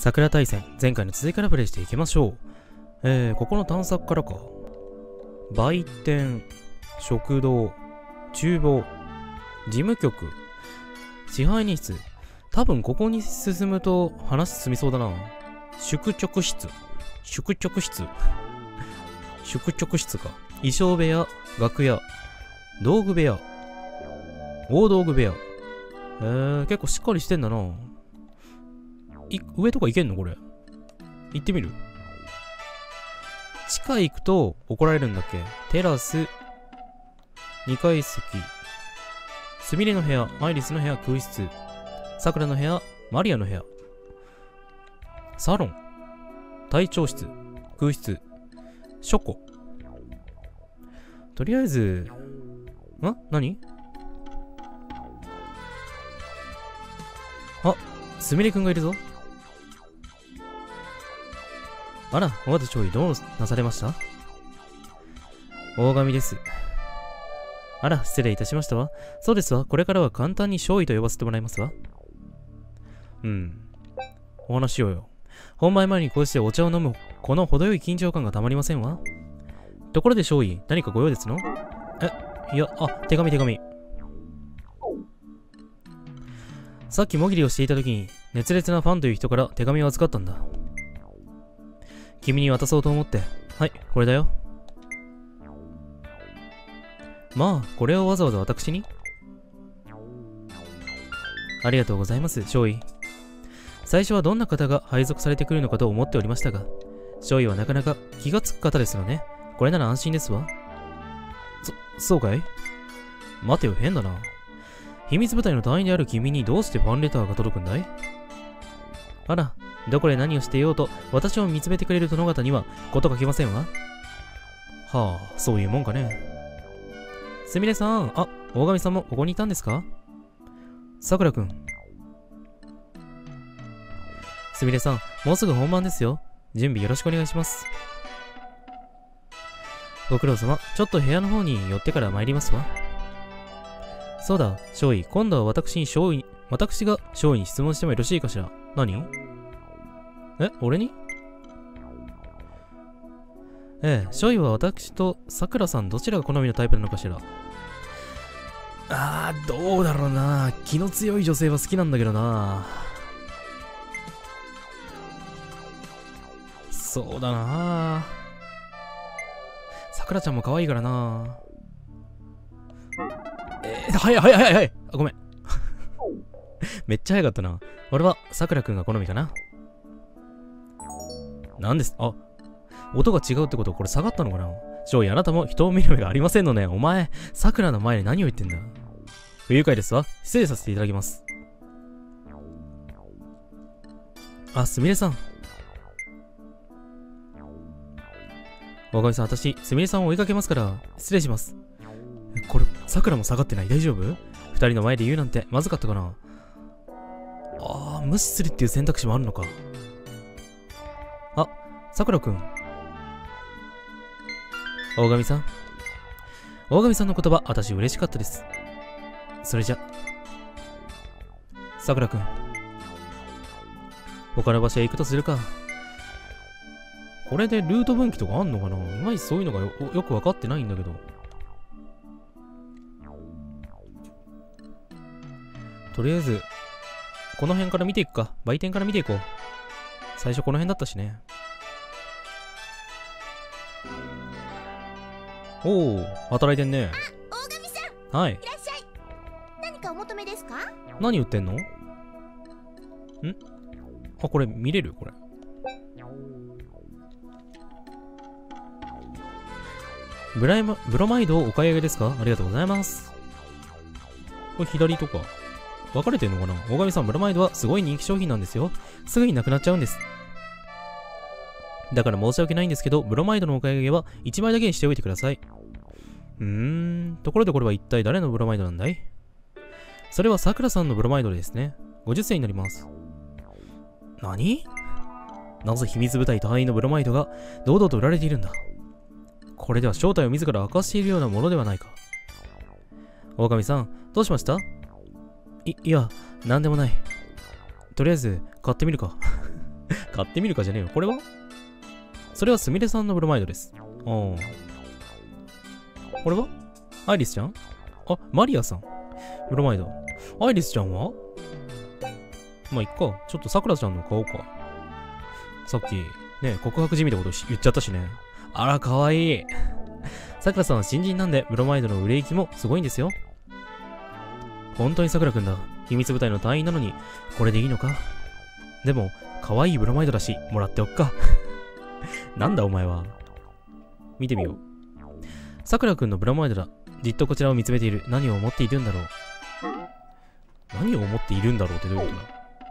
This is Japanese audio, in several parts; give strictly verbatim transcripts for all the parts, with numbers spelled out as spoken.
桜大戦、前回の続きからプレイしていきましょう。えー、ここの探索からか。売店、食堂、厨房、事務局、支配人室。多分ここに進むと話進みそうだな。宿直室。宿直室。宿直室か。衣装部屋、楽屋、道具部屋、大道具部屋。えー、結構しっかりしてんだな。い上とか行けんのこれ。行ってみる？地下行くと怒られるんだっけ？テラス、にかい席、すみれの部屋、アイリスの部屋、空室、さくらの部屋、マリアの部屋、サロン、隊長室、空室、書庫。とりあえず、ん？何？あ、すみれくんがいるぞ。あら、尾形少尉どうなされました？大神です。あら、失礼いたしましたわ。そうですわ。これからは簡単に少尉と呼ばせてもらいますわ。うん。お話しようよ。本番前にこうしてお茶を飲む、この程よい緊張感がたまりませんわ。ところで少尉、何かご用ですの？え、いや、あ、手紙手紙。さっきもぎりをしていた時に、熱烈なファンという人から手紙を預かったんだ。君に渡そうと思って。はい、これだよ。まあ、これをわざわざ私に？ありがとうございます、少尉。最初はどんな方が配属されてくるのかと思っておりましたが、少尉はなかなか気がつく方ですよね。これなら安心ですわ。そ、そうかい？待てよ、変だな。秘密部隊の隊員である君にどうしてファンレターが届くんだい？あら、どこで何をしていようと私を見つめてくれる殿方にはこと書きませんわ。はあ、そういうもんかね。すみれさん、あ、大神さんもここにいたんですか？さくらくん。すみれさん、もうすぐ本番ですよ。準備よろしくお願いします。ご苦労様、ちょっと部屋の方に寄ってから参りますわ。そうだ、少尉、今度は私に少尉、私が少尉に質問してもよろしいかしら。何？え、俺に？ええ、少尉は私とさくらさんどちらが好みのタイプなのかしら。あー、どうだろうな。気の強い女性は好きなんだけどな。そうだな。さくらちゃんも可愛いからな。えー、早い早い早い早い。あ、ごめん。めっちゃ早かったな。俺はさくらくんが好みかな。なんです。あ、音が違うってことはこれ下がったのかな。少尉、あなたも人を見る目がありませんのね。お前、さくらの前で何を言ってんだ。不愉快ですわ。失礼させていただきます。あ、すみれさん。大神さん、私、すみれさんを追いかけますから、失礼します。これ、さくらも下がってない？大丈夫？二人の前で言うなんてまずかったかな。ああ、無視するっていう選択肢もあるのか。あ、さくらくん。大神さん。大神さんの言葉、私嬉しかったです。それじゃ。さくらくん。他の場所へ行くとするか。これでルート分岐とかあんのかな？いまいちそういうのが よ, よくわかってないんだけど。とりあえず、この辺から見ていくか。売店から見ていこう。最初この辺だったしね。おお、働いてんね。 大神さん。 はい。 いらっしゃい。何かお求めですか？ 何売ってんの？ん？あ、これ見れる？これ。ブライマ、ブロマイドをお買い上げですか？ありがとうございます。これ左とか。分かれてんのかな？大神さん、ブロマイドはすごい人気商品なんですよ。すぐになくなっちゃうんです。だから申し訳ないんですけど、ブロマイドのお買い上げはいちまいだけにしておいてください。うーん、ところでこれは一体誰のブロマイドなんだい？それはさくらさんのブロマイドですね。ごじゅっせいになります。何？なぜ秘密部隊隊員のブロマイドが堂々と売られているんだ？これでは正体を自ら明かしているようなものではないか。大神さん、どうしました？い、いや、なんでもない。とりあえず、買ってみるか。 買ってみるかじゃねえよ。これはそれはすみれさんのブロマイドです。ああ。これはアイリスちゃん？あ、マリアさん。ブロマイド。アイリスちゃんはまあ、いっか。ちょっとさくらちゃんの買おうか。さっき、ね、告白じみたこと言っちゃったしね。あら、かわいい。さくらさんは新人なんで、ブロマイドの売れ行きもすごいんですよ。本当にさくらくんだ。秘密部隊の隊員なのに、これでいいのか？でも、可愛いブロマイドだし、もらっておっか。なんだお前は。見てみよう。さくらくんのブロマイドだ。じっとこちらを見つめている。何を思っているんだろう。何を思っているんだろうってどういうことだ？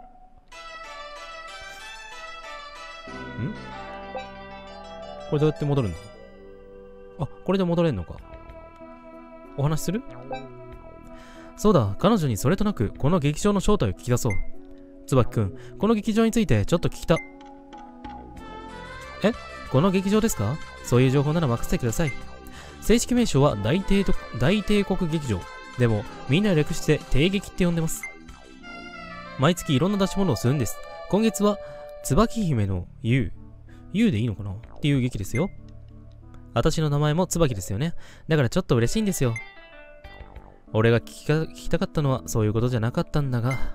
ん？これどうやって戻るんだ？あ、これで戻れんのか。お話しする？そうだ、彼女にそれとなく、この劇場の正体を聞き出そう。椿くん、この劇場についてちょっと聞きた。え？この劇場ですか？そういう情報なら任せてください。正式名称は大帝国、大帝国劇場。でも、みんな略して帝劇って呼んでます。毎月いろんな出し物をするんです。今月は、椿姫の U。U でいいのかなっていう劇ですよ。私の名前も椿ですよね。だからちょっと嬉しいんですよ。俺が聞きか、聞きたかったのはそういうことじゃなかったんだが。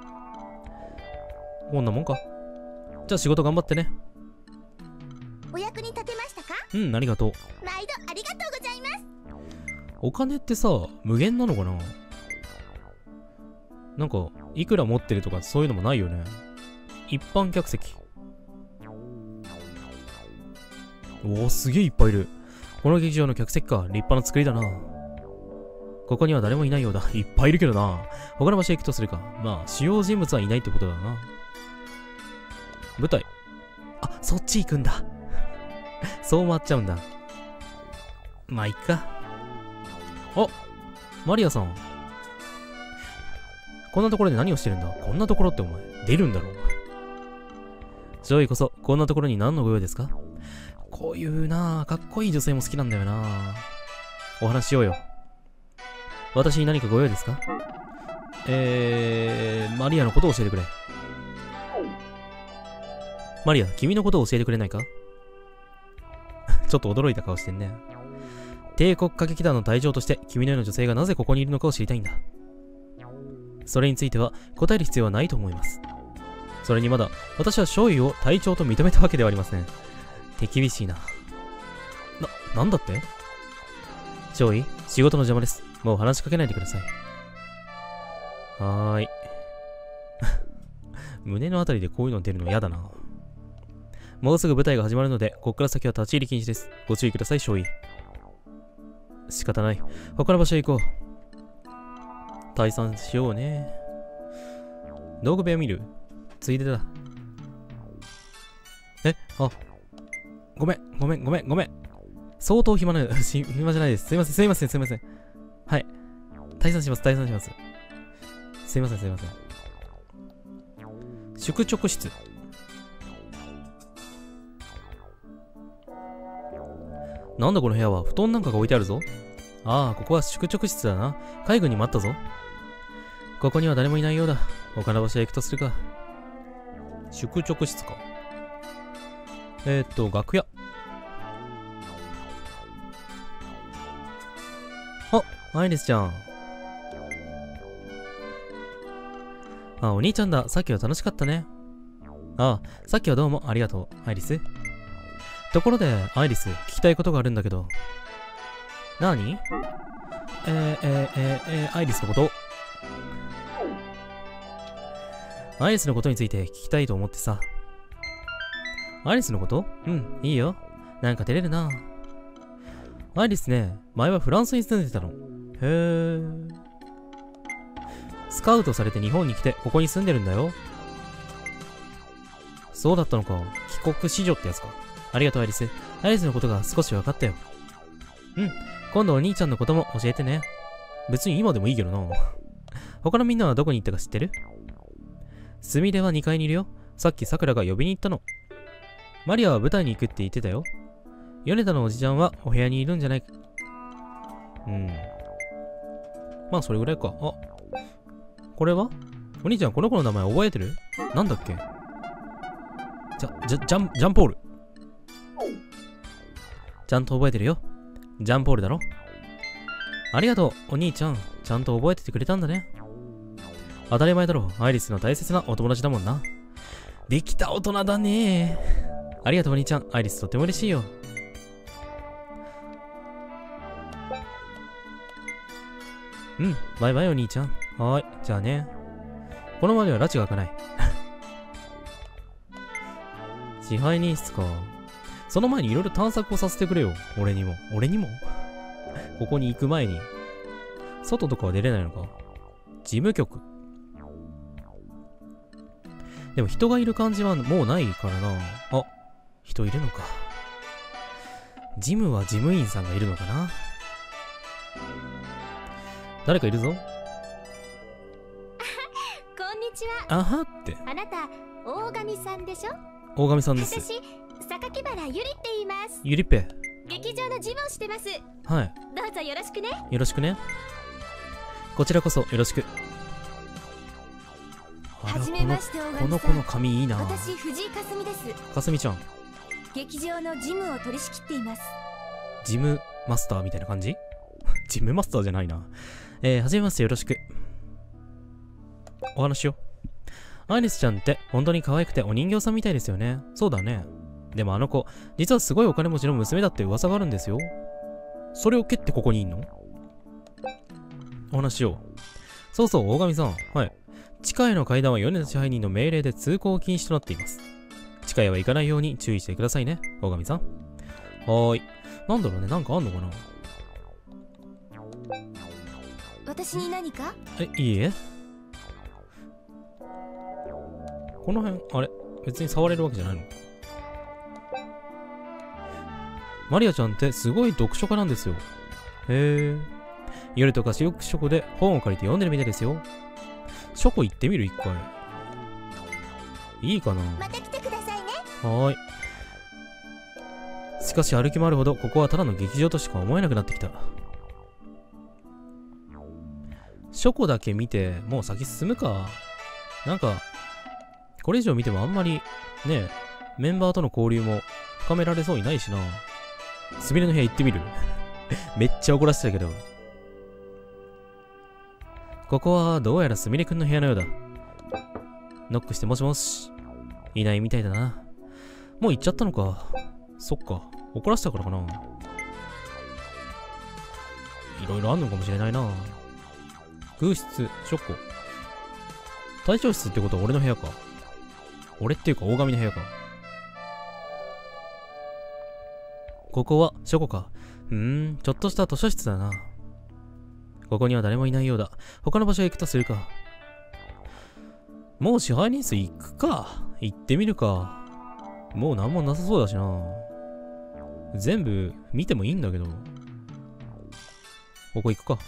こんなもんか。じゃあ仕事頑張ってね。 お役に立てましたか？ うん、ありがとう。 毎度ありがとうございます。 お金ってさ、無限なのかな？なんか、いくら持ってるとかそういうのもないよね。一般客席。おお、すげえいっぱいいる。この劇場の客席か。立派な作りだな。ここには誰もいないようだ。いっぱいいるけどな。他の場所へ行くとするか。まあ、主要人物はいないってことだな。舞台。あ、そっち行くんだ。そう回っちゃうんだ。まあ、いっか。あ、マリアさん。こんなところで何をしてるんだ？こんなところってお前、出るんだろう。上位こそ、こんなところに何のご用ですか？こういうなぁ、かっこいい女性も好きなんだよなぁ。お話しようよ。私に何かご用ですか？えー、マリアのことを教えてくれ。マリア、君のことを教えてくれないか？ちょっと驚いた顔してんね。帝国歌劇団の隊長として君のような女性がなぜここにいるのかを知りたいんだ。それについては答える必要はないと思います。それにまだ私は少尉を隊長と認めたわけではありません。手厳しいな。な、なんだって？少尉、仕事の邪魔です。もう話しかけないでください。はーい。胸のあたりでこういうの出るの嫌だな。もうすぐ舞台が始まるので、ここから先は立ち入り禁止です。ご注意ください、少尉。仕方ない。他の場所へ行こう。退散しようね。道具部屋見る？ついでだ。え、あ。ごめん、ごめん、ごめん、ごめん。相当暇な、暇じゃないです。すいません、すいません、すいません。はい。退散します、退散します。すいません、すいません。宿直室。なんだこの部屋は？布団なんかが置いてあるぞ。ああ、ここは宿直室だな。海軍に待ったぞ。ここには誰もいないようだ。他の場所へ行くとするか。宿直室か。えー、っと、楽屋。あ、アイリスちゃん。あ、お兄ちゃんだ。さっきは楽しかったね。ああ、さっきはどうもありがとう、アイリス。ところで、アイリス、聞きたいことがあるんだけど。なに？えー、えー、えー、えー、アイリスのこと。アイリスのことについて聞きたいと思ってさ。アイリスのこと？うん、いいよ。なんか照れるな。アイリスね、前はフランスに住んでたの。へー。スカウトされて日本に来て、ここに住んでるんだよ。そうだったのか。帰国子女ってやつか。ありがとう、アイリス。アイリスのことが少し分かったよ。うん。今度お兄ちゃんのことも教えてね。別に今でもいいけどな。他のみんなはどこに行ったか知ってる？すみれはにかいにいるよ。さっきさくらが呼びに行ったの。マリアは舞台に行くって言ってたよ。米田のおじちゃんはお部屋にいるんじゃないか。うん。まあそれぐらいか。あ。これは？お兄ちゃんこの子の名前覚えてる？なんだっけ？ じゃ、じゃ、ジャン、ジャンポール。ちゃんと覚えてるよ。ジャンポールだろ。ありがとう、お兄ちゃん。ちゃんと覚えててくれたんだね。当たり前だろ。アイリスの大切なお友達だもんな。できた大人だね。ありがとう、お兄ちゃん。アイリスとっても嬉しいよ。うん、バイバイお兄ちゃん。はーい、じゃあね。このままでは拉致が開かない。支配人室か。その前にいろいろ探索をさせてくれよ。俺にも。俺にもここに行く前に。外とかは出れないのか。事務局。でも人がいる感じはもうないからな。あ、人いるのか。ジムは事務員さんがいるのかな。誰かいるぞ。 こんにちは。 あはって。 あなた大神さんでしょ。 大神さんです。 私榊原ゆりって言います。 ゆりっぺ。 劇場の事務をしてます。 はい。 どうぞよろしくね。 よろしくね。こちらこそよろしく。 はじめまして、大神さん。 この子の髪いいな。 私藤井かすみです。 かすみちゃん。 劇場の事務を取り仕切っています。 事務マスターみたいな感じ。事務マスターじゃないな。えー、はじめましてよろしく。お話しよう。アイリスちゃんって本当に可愛くてお人形さんみたいですよね。そうだね。でもあの子、実はすごいお金持ちの娘だって噂があるんですよ。それを蹴ってここにいんの？お話しよう。そうそう、大神さん。はい。地下への階段は米田支配人の命令で通行禁止となっています。地下へは行かないように注意してくださいね、大神さん。はーい。なんだろうね、なんかあんのかな？ 私に何か？ え、いいえ。この辺、あれ別に触れるわけじゃないの？マリアちゃんってすごい読書家なんですよ。へえ。夜とか視力書庫で本を借りて読んでるみたいですよ。書庫行ってみる一回。いいかな？ また来てくださいね。 はーい。しかし歩き回るほどここはただの劇場としか思えなくなってきた。書庫だけ見てもう先進むか。なんかこれ以上見てもあんまりね、メンバーとの交流も深められそうにないしな。すみれの部屋行ってみる。めっちゃ怒らせてたけど。ここはどうやらすみれくんの部屋のようだ。ノックしてもしもし。いないみたいだな。もう行っちゃったのか。そっか。怒らせたからかな。いろいろあんのかもしれないな。空室、書庫。隊長室ってことは俺の部屋か。俺っていうか大神の部屋か。ここは書庫か。うーん、ちょっとした図書室だな。ここには誰もいないようだ。他の場所へ行くとするか。もう支配人室行くか。行ってみるか。もうなんもなさそうだしな。全部見てもいいんだけど。ここ行くか。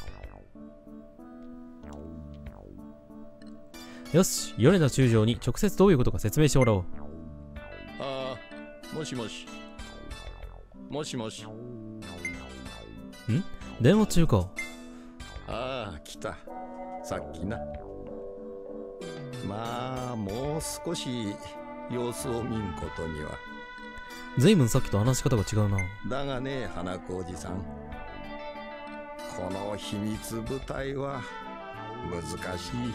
よし、米田中将に直接どういうことか説明してもらおう。 ああ、もしもし。もしもし。ん？ 電話中か。 ああ、来た。さっきな。まあ、もう少し様子を見んことには。 ずいぶんさっきと話し方が違うな。 だがね、花子おじさん。この秘密部隊は難しい。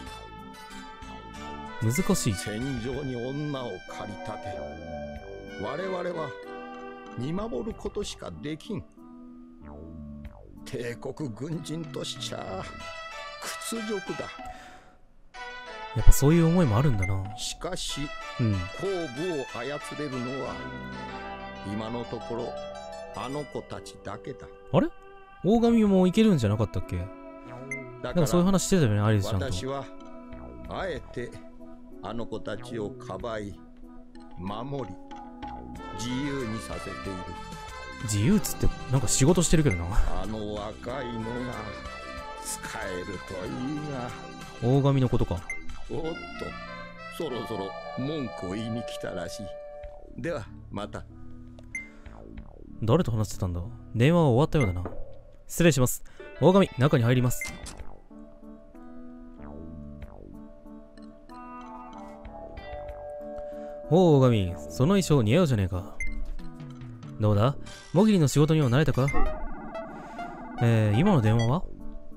難しい。 戦場に女を駆り立て、我々は見守ることしかできん。帝国軍人としちゃ屈辱だ。 やっぱそういう思いもあるんだな。 しかし、 うん、 後部を操れるのは今のところあの子たちだけだ。 あれ？大神もいけるんじゃなかったっけ？なんかそういう話してたよね、アリスちゃんと。 私はあえてあの子たちをかばい守り自由にさせている。 自由っつってなんか仕事してるけどな。 あの若いのが使えるといいが。 大神のことか。 おっと、そろそろ文句を言いに来たらしい。ではまた。 誰と話してたんだ？電話は終わったようだな。失礼します。大神、中に入ります。 おう、大神、その衣装似合うじゃねえか。どうだ、もぎりの仕事には慣れたか？えー、今の電話は？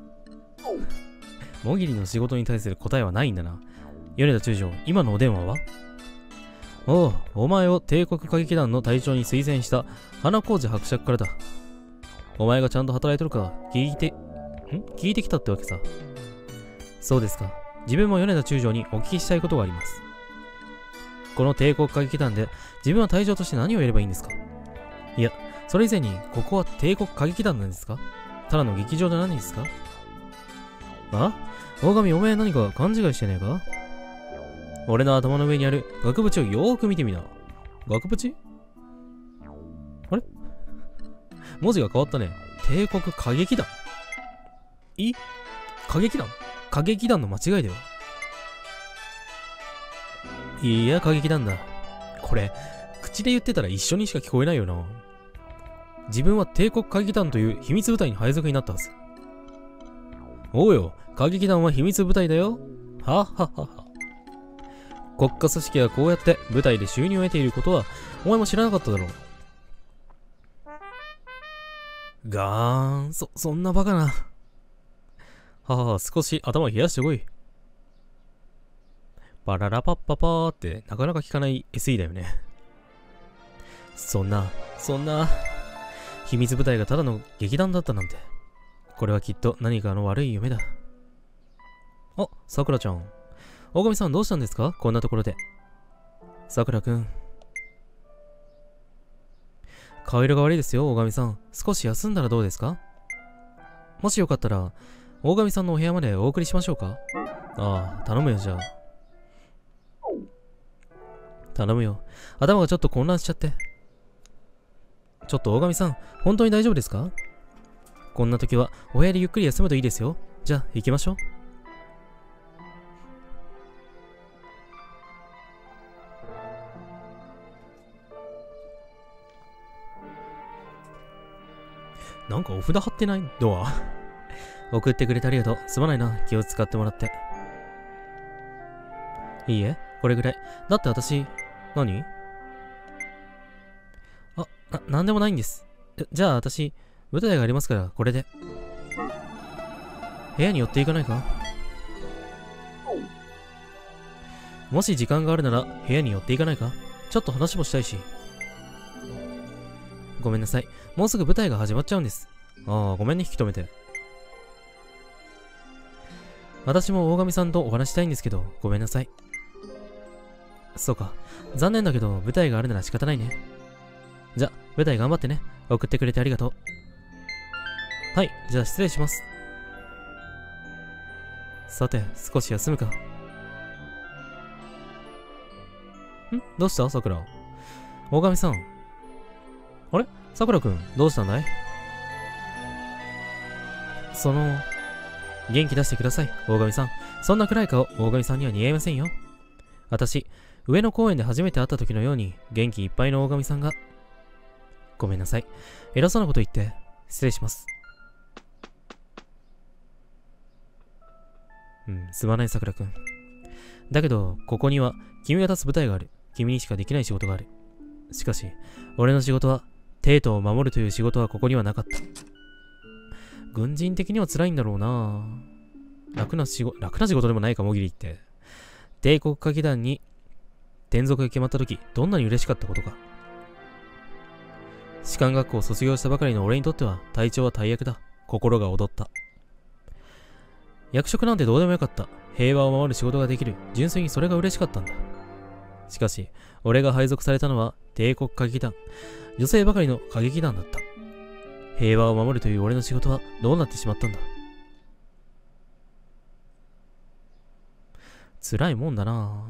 もぎりの仕事に対する答えはないんだな。米田中将、今のお電話は？おう、お前を帝国歌劇団の隊長に推薦した花小路伯爵からだ。お前がちゃんと働いとるか聞いて、ん聞いてきたってわけさ。そうですか。自分も米田中将にお聞きしたいことがあります。この帝国歌劇団で自分は隊長として何をやればいいんですか？いや、それ以前にここは帝国歌劇団なんですか？ただの劇場じゃないんですか？あ？大神、お前何か勘違いしてねえか？俺の頭の上にある額縁をよーく見てみな。額縁？あれ？文字が変わったね。帝国歌劇団。い？歌劇団？歌劇団の間違いでは？いや、歌劇団だ。これ、口で言ってたら一緒にしか聞こえないよな。自分は帝国歌劇団という秘密部隊に配属になったはず。おうよ、歌劇団は秘密部隊だよ。はっはっはっは。国家組織はこうやって部隊で収入を得ていることは、お前も知らなかっただろう。ガーン、そ、そんなバカな。はは、少し頭を冷やしてこい。パララパッパパーってなかなか聞かない エスイー だよね。そんな、そんな、秘密部隊がただの劇団だったなんて。これはきっと何かの悪い夢だ。あ、さくらちゃん。大神さんどうしたんですか？こんなところで。さくらくん。顔色が悪いですよ、大神さん。少し休んだらどうですか？もしよかったら、大神さんのお部屋までお送りしましょうか？ああ、頼むよ、じゃあ。頼むよ。頭がちょっと混乱しちゃって。ちょっと大神さん、本当に大丈夫ですか？こんな時はお部屋でゆっくり休むといいですよ。じゃあ、行きましょう。なんかお札貼ってない？ドア。送ってくれてありがとう。すまないな。気を使ってもらって。いいえ、これぐらい。だって私、何？あ、な、なんでもないんです。じゃあ私、舞台がありますから、これで。部屋に寄っていかないか？もし時間があるなら、部屋に寄っていかないか？ちょっと話もしたいし。ごめんなさい。もうすぐ舞台が始まっちゃうんです。ああ、ごめんね、引き止めて。私も大神さんとお話したいんですけど、ごめんなさい。そうか。残念だけど、舞台があるなら仕方ないね。じゃ、舞台頑張ってね。送ってくれてありがとう。はい、じゃあ失礼します。さて、少し休むか。ん？どうしたさくら。大神さん。あれさくらくん、どうしたんだい？その、元気出してください、大神さん。そんな暗い顔、大神さんには似合いませんよ。私、上野公園で初めて会った時のように、元気いっぱいの大神さんが。ごめんなさい。偉そうなこと言って、失礼します。うん、すまないさくらくん。だけど、ここには、君が立つ舞台がある。君にしかできない仕事がある。しかし、俺の仕事は、帝都を守るという仕事はここにはなかった。軍人的には辛いんだろうな。楽な仕事、楽な仕事でもないか、もぎりって。帝国歌劇団に転属が決まった時、どんなに嬉しかったことか。士官学校を卒業したばかりの俺にとっては、体調は大役だ。心が躍った。役職なんてどうでもよかった。平和を守る仕事ができる。純粋にそれが嬉しかったんだ。しかし、俺が配属されたのは帝国歌劇団。女性ばかりの歌劇団だった。平和を守るという俺の仕事はどうなってしまったんだ。辛いもんだな。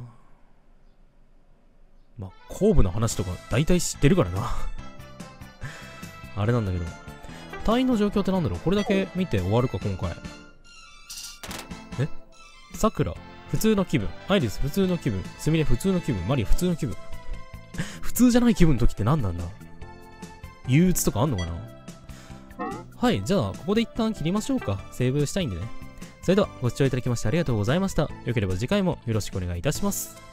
まあ、後部の話とか大体知ってるからな。あれなんだけど。隊員の状況ってなんだろう？これだけ見て終わるか、今回。え？さくら、普通の気分。アイリス、普通の気分。すみれ、普通の気分。マリア、普通の気分。普通じゃない気分の時って何なんだ？憂鬱とかあんのかな？はい、じゃあ、ここで一旦切りましょうか。セーブしたいんでね。それでは、ご視聴いただきましてありがとうございました。よければ次回もよろしくお願いいたします。